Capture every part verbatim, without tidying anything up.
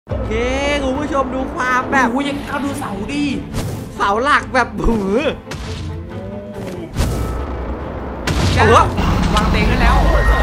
โอเคคุณผู้ชมดูความแบบโอ้ยยังเอาดูเสาดิเสาหลักแบบหือเออวางเตียงได้แล้ว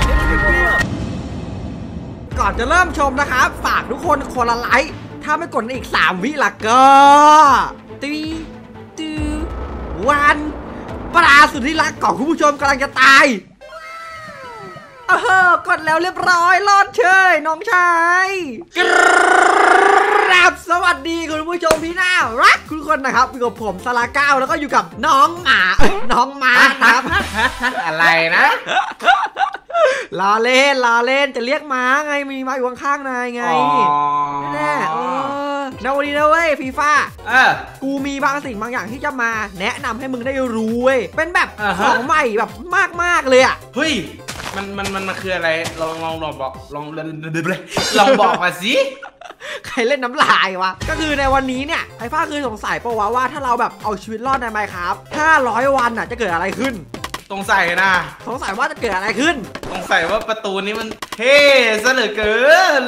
ก่อนจะเริ่มชมนะครับฝากทุกคนคนละไลค์ถ้าไม่กดอีกสามวิละก็ตีตูวันปลาสุดที่รักของคุณผู้ชมกำลังจะตายเออกดแล้วเรียบร้อยรอดเชยน้องชายกราบสวัสดีคุณผู้ชมที่น่ารักทุกคนนะครับอยู่กับผมสลาเก้าแล้วก็อยู่กับน้องหมาน้องม้าครับอะไรนะลาเล่นลาเล่นจะเรียกม้าไงมีม้าอยู่ข้างๆนายไงแน่เออในวันนี้นะเว้ยฟีฟ่าเออกูมีบางสิ่งบางอย่างที่จะมาแนะนำให้มึงได้รู้เว้ยเป็นแบบของใหม่แบบมากๆเลยอ่ะเฮ้ยมันมันมันมันคืออะไรลองลองลองบอกลองเลยลองบอกมาสิใครเล่นน้ำลายวะก็คือในวันนี้เนี่ยไอ้ฟ้าคือสงสัยปะวะว่าถ้าเราแบบเอาชีวิตรอดในไมค์ครับห้าร้อยวันอ่ะจะเกิดอะไรขึ้นสงสัยนะสงสัยว่าจะเกิดอะไรขึ้นสงสัยว่าประตูนี้มันเท่ซะเหลือเกิน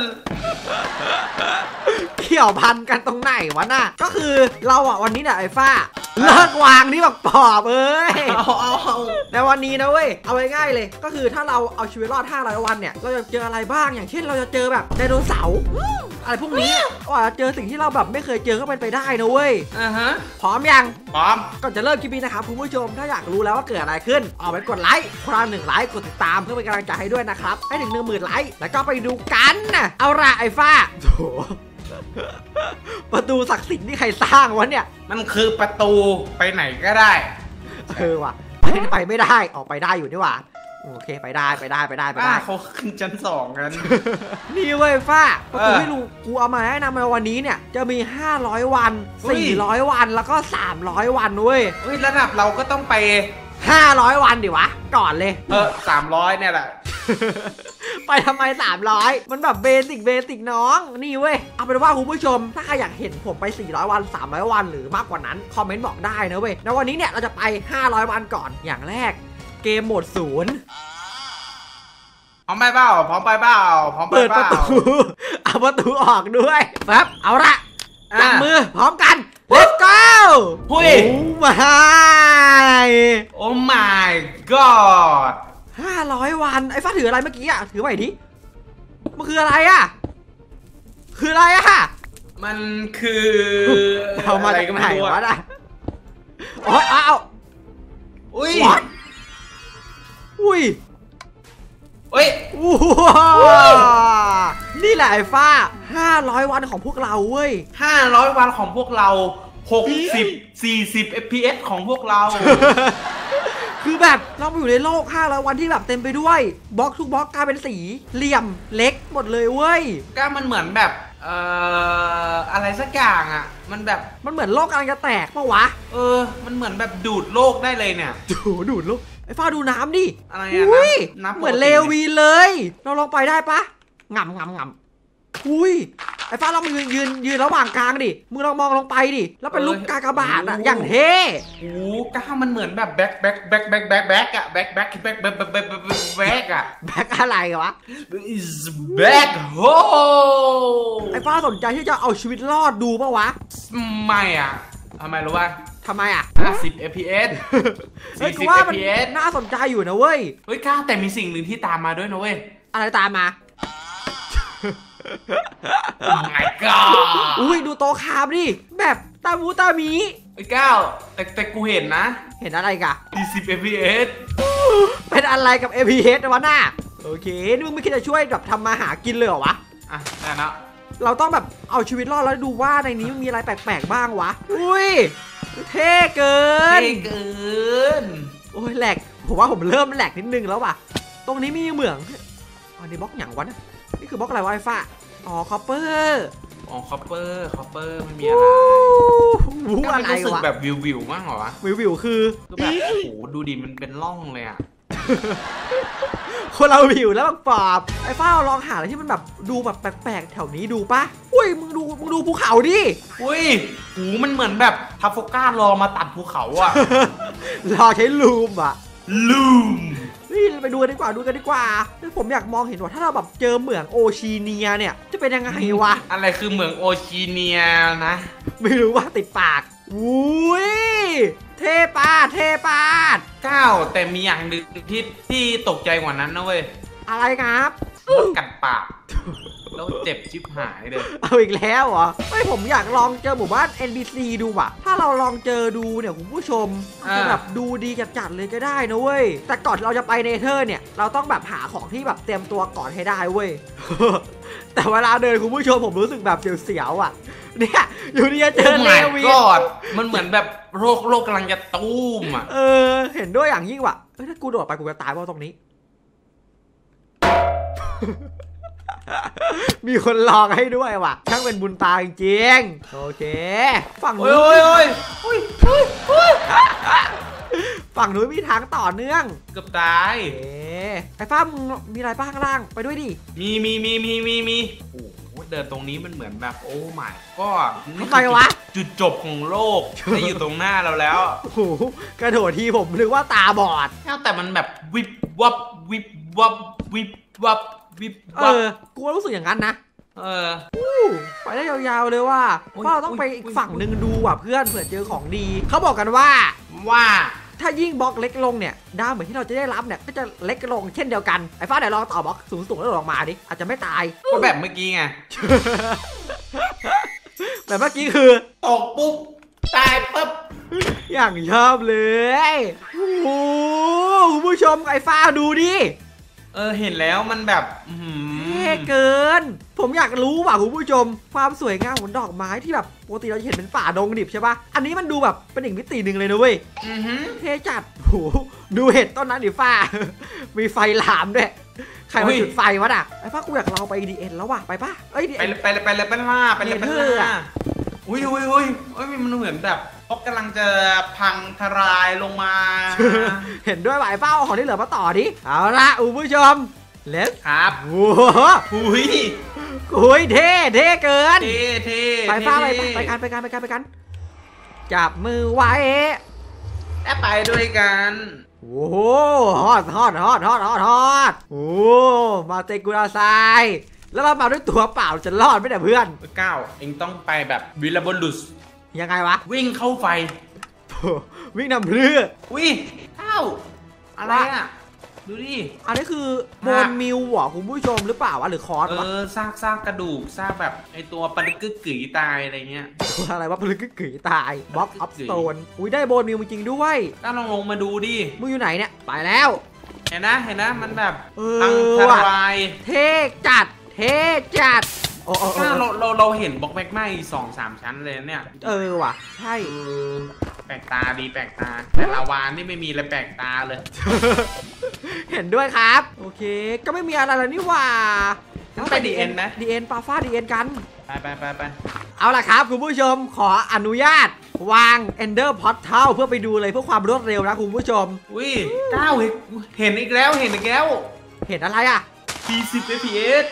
เกี่ยวพันกันตรงไหนวะน่ะก็คือเราอ่ะวันนี้เนี่ยไอ้ฟ้าเลิกวางนี่แบบปอบเอ้ยเอาเอาเอาในวันนี้นะเว้ยเอาง่ายๆเลยก็คือถ้าเราเอาชีวิตรอดห้าร้อยวันเนี่ยเราจะเจออะไรบ้างอย่างเช่นเราจะเจอแบบไดโนเสาร์อะไรพวกนี้ว่าเจอสิ่งที่เราแบบไม่เคยเจอก็เป็นไปได้นะเว้ยอ่าฮะพร้อมยังพร้อมก่อนจะเริ่มคลิปนี้นะครับคุณผู้ชมถ้าอยากรู้แล้วว่าเกิดอะไรขึ้นเอาไปกดไลค์คนละหนึ่งไลค์กดติดตามเพื่อเป็นกำลังใจให้ด้วยนะครับให้ถึงหนึ่งหมื่นไลค์แล้วก็ไปดูกันนะเอาละไอ้ฟ้าโถประตูศักดิ์สิทธิ์นี่ใครสร้างวะเนี่ยมันคือประตูไปไหนก็ได้เออว่ะไปไม่ได้ออกไปได้อยู่นี่หว่าโอเคไปได้ไปได้ไปได้ไปได้เขาขึ้นชั้นสองกันนี่เว้ยฟ้าประตูที่รู้กูเอามาแนะนำในวันนี้เนี่ยจะมีห้าร้อยวันสี่ร้อยวันแล้วก็สามร้อยวันเว้ยเฮ้ยระดับเราก็ต้องไปห้าร้อยวันดิวะก่อนเลยเออสามร้อยเนี่ยแหละไปทำไมสามร้อยมันแบบเบสิกเบสิกน้องนี่เว้ยเอาเป็นว่าคุณผู้ชมถ้าใครอยากเห็นผมไปสี่ร้อยวันสามร้อยวันหรือมากกว่านั้นคอมเมนต์บอกได้นะเว้ยแล้ววันนี้เนี่ยเราจะไปห้าร้อยวันก่อนอย่างแรกเกมโหมดศูนย์พร้อมไปเปล่าพร้อมไปเปล่าพร้อมไปเปล่าเอาประตูออกด้วยครับเอาละจับมือพร้อมกัน let's go โอ้ my oh my god ห้าร้อยวันไอ้ฟ้าถืออะไรเมื่อกี้อ่ะถือใหม่ดิมันคืออะไรอ่ะคืออะไรอ่ะมันคือเอามาจากไหนวะน่ะโอ้ยอ้าวอุ้ยอุ้ยเฮ้ยนี่แหละไอ้ฟ้าห้าร้อยวันของพวกเราเว้ยห้าร้อยวันของพวกเราหกสิบ สี่สิบ เอฟ พี เอส ของพวกเราคือแบบเราไปอยู่ในโลกห้าร้อยวันที่แบบเต็มไปด้วยบล็อกทุกบล็อกกลายเป็นสีเหลี่ยมเล็กหมดเลยเว้ยก็มันเหมือนแบบเอ่ออะไรสักอย่างอ่ะมันแบบมันเหมือนโลกกำลังจะแตกปะวะเออมันเหมือนแบบดูดโลกได้เลยเนี่ยดูดูดโลกไอ้ฟ้าดูน้ำดิอะไรอ่ะน้ำเหมือนเลวีเลยเราลองไปได้ปะง่ำง่ำง่ำอุ้ยไอ้ฟ้าเรามึงยืนยืนระหว่างกลางดิมึงลองมองลงไปดิแล้วเป็นลูกกากบาทอะอย่างเท่โอ้ก้ามันเหมือนแบบแบ็คแบ็คแบ็คแบ็คแบ็คแบ็คอะแบ็คแบ็คแบ็คแบ็คแบ็คแบ็คแบ็คอะแบ็คอะไรวะ is black hole ไอ้ฟ้าสนใจที่จะเอาชีวิตรอดดูปะวะไม่อะทำไมรู้ป่ะทำไมอะห้าสิบ เอฟ พี เอสสี่สิบ เอฟ พี เอส น่าสนใจอยู่นะเว้ยเฮ้ยก้าแต่มีสิ่งหนึ่งที่ตามมาด้วยนะเว้ยอะไรตามมาโอ้ my god อุ้ยดูโตคามดิแบบตามูตามีไอ้ก้าวแต่แต่กูเห็นนะเห็นอะไรกะสี่สิบ เอฟ พี เอสเป็นอะไรกับ เอฟ พี เอส วะน่าโอเคนี่มึงไม่คิดจะช่วยแบบทำมาหากินเลยเหรอวะอ่ะได้นะเราต้องแบบเอาชีวิตรอดแล้วดูว่าในนี้มันมีอะไรแปลกๆบ้างวะอุ้ยเท่เกินเท่เกินโอ้ยแหลกผมว่าผมเริ่มแหลกนิดนึงแล้วว่ะตรงนี้มีเหมืองอันนี้บล็อกอย่างวะนะนี่คือบล็อกอะไรวะไอ้ฟ้าอ๋อคอปเปอร์อ๋อคอปเปอร์คอปเปอร์มันมีอะไรวู้อะไรวะแบบวิววิวมากเหรอวะวิววิวคือแบบโอ้โหดูดิมันเป็นร่องเลยอ่ะคนเราวิวแล้วแบบปอบไอ้ฟ้าลองหาอะไรที่มันแบบดูแบบแปลกๆแถวนี้ดูปะอุ้ยมึงดูมึงดูภูเขาดิอุ้ยหูมันเหมือนแบบทัฟโฟก้ารอมาตัดภูเขาอ่ะรอใช้ลูมอ่ะลูมนี่ยไปดูกันดีกว่าดูกันดีกว่าผมอยากมองเห็นว่าถ้าเราแบบเจอเหมืองโอชีเนียเนี่ยจะเป็นยังไงวะอะไรคือเหมืองโอชีเนียนะไม่รู้ว่าติดปากอุ้ยเทปาเทปาดก้าแต่มีอย่างหนึ่งที่ที่ตกใจกว่านั้นนะเว้ยอะไรครับกัดปากแล้วเจ็บชิบหายเลยเอาอีกแล้วเหรอไม่ผมอยากลองเจอหมู่บ้าน เอ็น พี ซี ดูว่ะถ้าเราลองเจอดูเนี่ยคุณผู้ชมจะแบบดูดีจัดๆเลยก็ได้นะเว้ยแต่ก่อนเราจะไปเนเธอร์เนี่ยเราต้องแบบหาของที่แบบเตรียมตัวก่อนให้ได้เว้ยแต่เวลาเดินคุณผู้ชมผมรู้สึกแบบเสียวๆอ่ะเนี่ยอยู่ดีจะเจอเลวีมันเหมือนแบบโรคโรคกำลังจะตุ้มอ่ะเออเห็นด้วยอย่างยิ่งว่ะถ้ากูโดดไปกูจะตายเพราะตรงนี้มีคนลองให้ด้วยว่ะช่างเป็นบุญตาจริงโอเคฝั่งนู้นโอ้ยโอ้ยโอ้ยโอ้ยฝั่งนู้นมีทางต่อเนื่องเกือบตายไอ้ฟ้ามึงมีอะไรบ้างข้างล่างไปด้วยดิมีมีมีมีมีมีโอ้เดินตรงนี้มันเหมือนแบบโอ้ไม่ก็ทำไมวะจุดจบของโลกได้อยู่ตรงหน้าเราแล้วโอ้โหกระโดดทีผมนึกว่าตาบอดแต่มันแบบวิบวับวิบวับวิบวับเออกูรู้สึกอย่างนั้นนะเออไปได้ยาวๆเลยว่าเพราะเราต้องไปอีกฝั่งหนึ่งดูว่ะเพื่อนเผื่อเจอของดีเขาบอกกันว่าว่าถ้ายิ่งบล็อกเล็กลงเนี่ยดาวเหมือนที่เราจะได้รับเนี่ยก็จะเล็กลงเช่นเดียวกันไอ้ฟ้าเดี๋ยวลองต่อบล็อกสูงๆแล้วลงมาดิอาจจะไม่ตายก็แบบเมื่อกี้ไงแบบเมื่อกี้คือตกปุ๊บตายปุ๊บอย่างชอบเลยโอ้โหคุณผู้ชมไอ้ฟ้าดูดิเออเห็นแล้วมันแบบเท่เกินผมอยากรู้ว่ะคุณผู้ชมความสวยงามของดอกไม้ที่แบบปกติเราจะเห็นเป็นป่าดงดิบใช่ปะอันนี้มันดูแบบเป็นอีกมิติหนึ่งเลยนะเว้ยเท่จัดโหดูเห็ดต้นนั้นดิฟ้ามีไฟลามด้วยใครมาจุดไฟวะน่ะไอ้ฟ้ากูอยากลองไป ดี เอ็น แล้วว่ะไปปะเอ้ยไปเลยไปเลยไปเลยไปเลยไปเลยไปเลยอุ้ยอุ้ยอุ้ยอุ้ยมันเหมือนแบบพบกำลังจะพังทลายลงมาเห็นด้วยไหวเป้าของที่เหลือมาต่อดิเอาละคุณผู้ชมเล็กครับโอ้โหหุยหุยเท่เท่เกินเท่เท่ไปเป้าไปไปกันไปกันไปกันไปกันจับมือไว้แล้วไปด้วยกันโอ้โหฮอตฮอตฮอตฮอตฮอตฮอตโอ้มาเตกุราไซแล้วมาด้วยตัวเปล่าจะรอดไม่ได้เพื่อนก้าวเองต้องไปแบบวิลาบอลุสยังไงวะวิ่งเข้าไฟวิ่งนำเรือวิ่งเข้าอะไรอ่ะดูดิอันนี้คือโบนมิวหรอคุณผู้ชมหรือเปล่าวะหรือคอร์สเออซากซากกระดูกซากแบบไอตัวปลึกกึกกึ๋ยตายอะไรเงี้ยตัวอะไรวะปลึกกึกกึ๋ยตายบล็อกอัพสโตนอุ้ยได้โบนมิวจริงด้วยก้าวลองลงมาดูดิมึงอยู่ไหนเนี่ยไปแล้วเห็นนะเห็นนะมันแบบพังทลายเท่จัดเท่จัดโอ้โหเราเราเราเห็นบล็อกแม็กไม้สองสามชั้นเลยเนี่ยเออว่ะใช่แปลกตาดีแปลกตาแต่ลาวานี่ไม่มีอะไรแปลกตาเลยเห็นด้วยครับโอเคก็ไม่มีอะไรแล้วนี่ว่าไปดีเอ็นนะดีเอ็นปาฟ้าดีเอ็นกันไปไปไปไปเอาล่ะครับคุณผู้ชมขออนุญาตวาง Ender Portal เพื่อไปดูเลยเพื่อความรวดเร็วนะคุณผู้ชมอุ้ยเก้าเห็นอีกแล้วเห็นอีกแล้วเห็นอะไรอ่ะสี่สิบ เอฟ พี เอส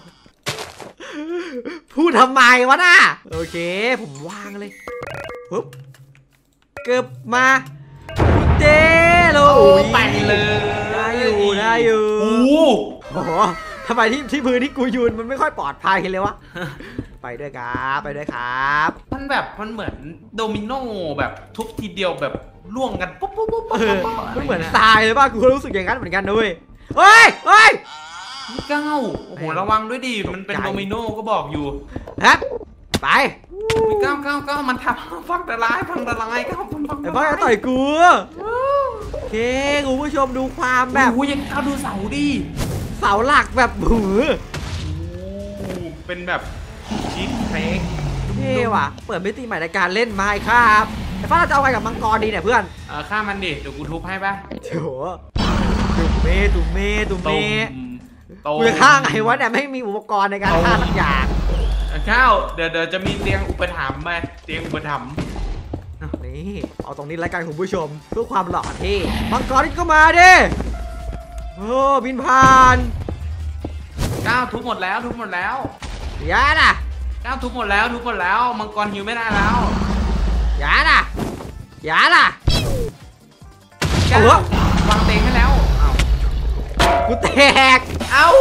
พูดทำไมวะน่ะโอเคผมวางเลยปุ๊บเกือบมาเจโลไปเลยได้อยู่ได้อยู่โอ้โหทำไมที่ที่พื้นที่กูยืนมันไม่ค่อยปลอดภัยเลยวะไปด้วยครับไปด้วยครับมันแบบมันเหมือนโดมิโนแบบทุบทีเดียวแบบล่วงกันปุ๊บปุ๊บปุ๊บมันเหมือนทรายเลยป่ะกูรู้สึกอย่างนั้นเหมือนกันด้วยเฮ้ยเฮ้ยเก้าโอ้โหระวังด้วยดิมันเป็นโดมิโนก็บอกอยู่ครับไปเก้าเก้าเก้ามันทำฟังแต่ร้ายฟังแต่ร้ายเก้าฟังฟังไอ้พ่อจะต่อยกูโอเคคุณผู้ชมดูความแบบโอ้ยยังเอาดูเสาดิเสาหลักแบบหือเป็นแบบชีสเค้กเท่ว่ะเปิดมิติใหม่ในการเล่นไม้ครับไอ้พ่อเราจะเอาไงกับมังกรดีเนี่ยเพื่อนเออฆ่ามันดิเดี๋ยวกูทุบให้ป่ะโถตุ่มเมตุ่มเมตุ่มเมกูจะฆ่าไงวะเนี่ยไม่มีอุปกรณ์ในการฆ่าสักอย่างข้าวเดี๋ยวเดี๋ยวจะมีเตียงอุปถัมภ์ไหมเตียงอุปถัมภ์นี่เอาตรงนี้รายการคุณผู้ชมเพื่อความหล่อเท่มังกรนี่ก็มาดิโอ้บินผ่านก้าวทุบหมดแล้วทุบหมดแล้วยาน่ะก้าวทุบหมดแล้วทุบหมดแล้วมังกรหิวไม่ได้แล้วยาน่ะยาน่ะก้าววางเตียงให้แล้วกูแตกเอ้า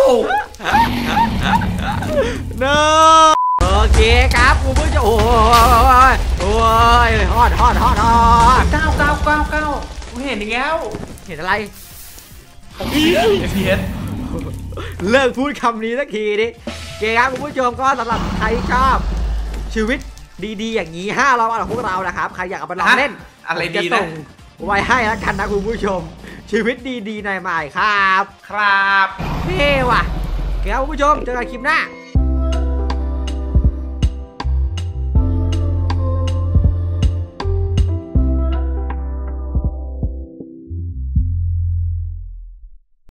เนอะโอเคครับคุณผู้ชมโอ้ยโอ้ยฮอดฮอดฮอดฮอดเก้าเก้าเก้าเก้ากูเห็นอีกแล้วเห็นอะไรเอฟพีเอสเลิกพูดคำนี้สักทีดิเกครับคุณผู้ชมก็สำหรับใครชอบชีวิตดีๆอย่างนี้ห้าร้อยวันของพวกเรานะครับใครอยากเอาไปลองเล่นอะไรผมจะดีส่นะงไว้ให้แล้วกันนะคุณผู้ชม ชีวิตดีๆในใหม่ครับครับเท่ว่ะเกครับคุณผู้ชมเจอกันคลิปหน้า